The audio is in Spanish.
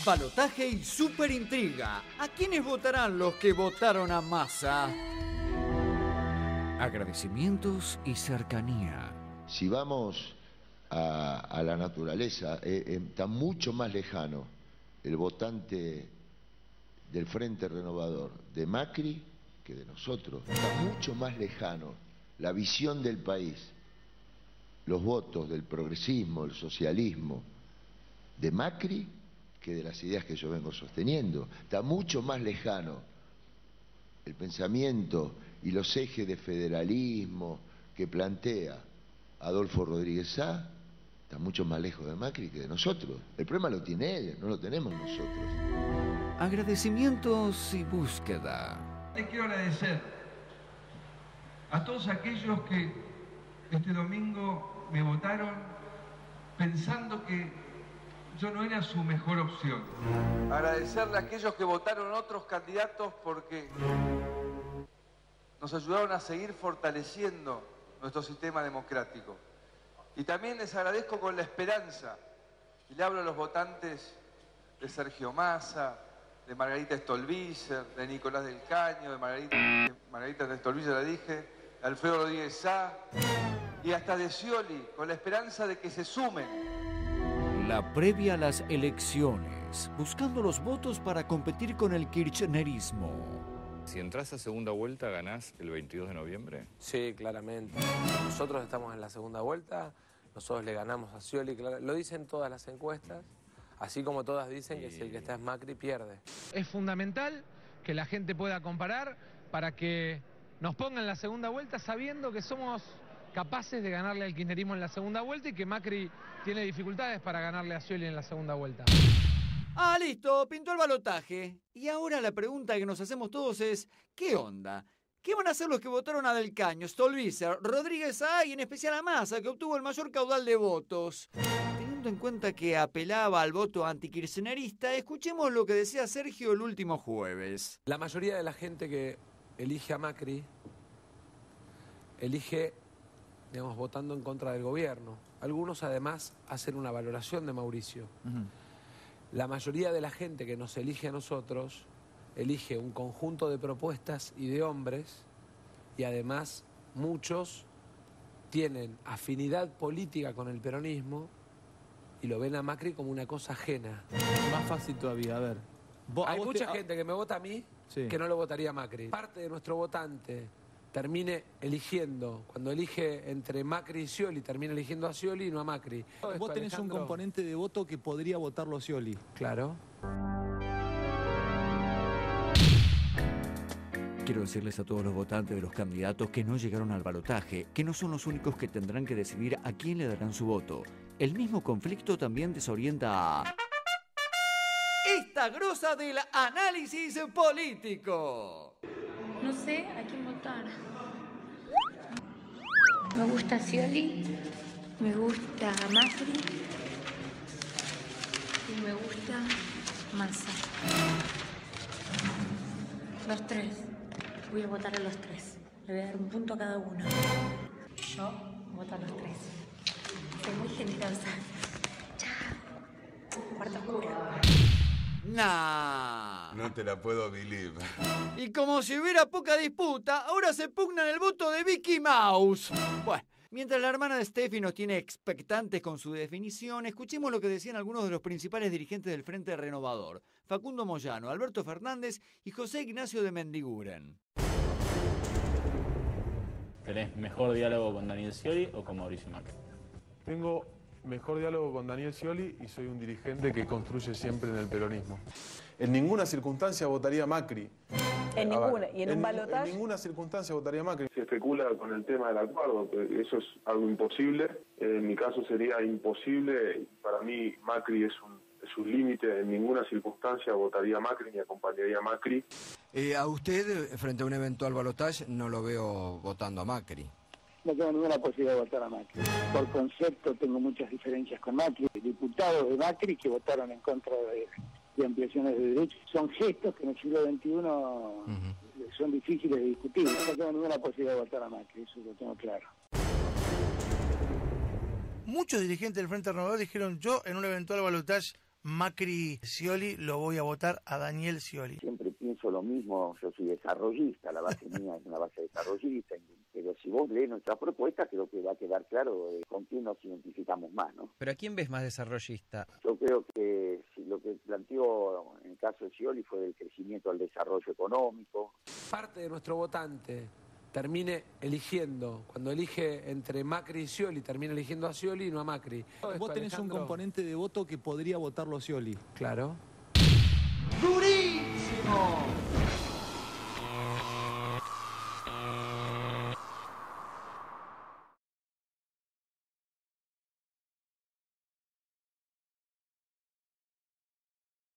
Balotaje y superintriga. ¿A quiénes votarán los que votaron a Massa? Agradecimientos y cercanía. Si vamos a la naturaleza, está mucho más lejano el votante del Frente Renovador de Macri que de nosotros. Está mucho más lejano la visión del país, los votos del progresismo, el socialismo de Macri que de las ideas que yo vengo sosteniendo. Está mucho más lejano el pensamiento y los ejes de federalismo que plantea Adolfo Rodríguez Sá. Está mucho más lejos de Macri que de nosotros. El problema lo tiene él, no lo tenemos nosotros. Agradecimientos y búsqueda. Les quiero agradecer a todos aquellos que este domingo me votaron pensando que yo no era su mejor opción. Agradecerle a aquellos que votaron otros candidatos porque nos ayudaron a seguir fortaleciendo nuestro sistema democrático. Y también les agradezco con la esperanza, y le hablo a los votantes de Sergio Massa, de Margarita Stolbizer, de Nicolás del Caño, de Margarita Stolbizer, la dije, de Alfredo Rodríguez Sá, y hasta de Scioli, con la esperanza de que se sumen. La previa a las elecciones, buscando los votos para competir con el kirchnerismo. Si entras a segunda vuelta, ¿ganás el 22 de noviembre? Sí, claramente. Nosotros estamos en la segunda vuelta, nosotros le ganamos a Scioli, lo dicen todas las encuestas, así como todas dicen que si el que está es Macri, pierde. Es fundamental que la gente pueda comparar para que nos pongan en la segunda vuelta sabiendo que somos capaces de ganarle al kirchnerismo en la segunda vuelta y que Macri tiene dificultades para ganarle a Scioli en la segunda vuelta. Ah, listo, pintó el balotaje. Y ahora la pregunta que nos hacemos todos es, ¿qué onda? ¿Qué van a hacer los que votaron a Del Caño, Stolbizer, Rodríguez Sá y en especial a Massa, que obtuvo el mayor caudal de votos? Teniendo en cuenta que apelaba al voto antikirchnerista, escuchemos lo que decía Sergio el último jueves. La mayoría de la gente que elige a Macri, elige, digamos, votando en contra del gobierno. Algunos además hacen una valoración de Mauricio. La mayoría de la gente que nos elige a nosotros elige un conjunto de propuestas y de hombres y además muchos tienen afinidad política con el peronismo y lo ven a Macri como una cosa ajena. Más fácil todavía, a ver. Hay mucha gente que me vota a mí que no lo votaría a Macri. Parte de nuestro votante termine eligiendo, cuando elige entre Macri y Scioli, termina eligiendo a Scioli y no a Macri. Vos tenés un componente de voto que podría votarlo a Scioli. Claro. Quiero decirles a todos los votantes de los candidatos que no llegaron al balotaje, que no son los únicos que tendrán que decidir a quién le darán su voto. El mismo conflicto también desorienta a esta grosa del análisis político. No sé a quién votar. Me gusta Scioli, me gusta Macri y me gusta Massa. Los tres. Voy a votar a los tres. Le voy a dar un punto a cada uno. Yo voto a los tres. Soy muy generosa. Chao. Cuarta oscura. Nah. No te la puedo believe. Y como si hubiera poca disputa, ahora se pugna en el voto de Vicky Maus. Bueno, mientras la hermana de Steffi nos tiene expectantes con su definición, escuchemos lo que decían algunos de los principales dirigentes del Frente Renovador: Facundo Moyano, Alberto Fernández y José Ignacio de Mendiguren. ¿Tenés mejor diálogo con Daniel Scioli o con Mauricio Macri? Tengo mejor diálogo con Daniel Scioli y soy un dirigente que construye siempre en el peronismo. En ninguna circunstancia votaría Macri. En ninguna. ¿Y en un balotaje? En ninguna circunstancia votaría Macri. Se especula con el tema del acuerdo, pero eso es algo imposible. En mi caso sería imposible. Para mí Macri es un límite. En ninguna circunstancia votaría Macri ni acompañaría a Macri. A usted, frente a un eventual balotaje, no lo veo votando a Macri. No tengo ninguna posibilidad de votar a Macri. Por concepto tengo muchas diferencias con Macri. Diputados de Macri que votaron en contra de ampliaciones de derechos son gestos que en el siglo XXI son difíciles de discutir. No tengo ninguna posibilidad de votar a Macri, eso lo tengo claro. Muchos dirigentes del Frente Renovador dijeron: yo en un eventual balotaje Macri-Scioli, lo voy a votar a Daniel Scioli. Siempre pienso lo mismo, yo soy desarrollista, la base mía es una base desarrollista, pero si vos lees nuestra propuesta creo que va a quedar claro con quién nos identificamos más, ¿no? ¿Pero a quién ves más desarrollista? Yo creo que si lo que planteó en el caso de Scioli fue del crecimiento al desarrollo económico. Parte de nuestro votante termine eligiendo, cuando elige entre Macri y Scioli, termina eligiendo a Scioli y no a Macri. Vos tenés un componente de voto que podría votarlo a Scioli. Claro. ¡Durísimo!